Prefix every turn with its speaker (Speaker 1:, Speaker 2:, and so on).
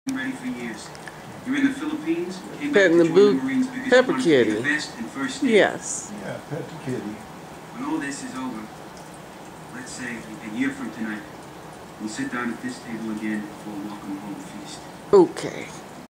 Speaker 1: ready for years. You're in the Philippines. Came back
Speaker 2: Petting
Speaker 1: to
Speaker 2: the
Speaker 1: join
Speaker 2: boot,
Speaker 1: the Marines because
Speaker 2: Pepper
Speaker 1: you wanted to be
Speaker 2: Kitty.
Speaker 1: the best and first aid.
Speaker 2: Yes.
Speaker 3: Yeah, pet the kitty.
Speaker 1: When all this is over, let's say a year from tonight, we'll sit down at this table again for a welcome home feast.
Speaker 2: Okay.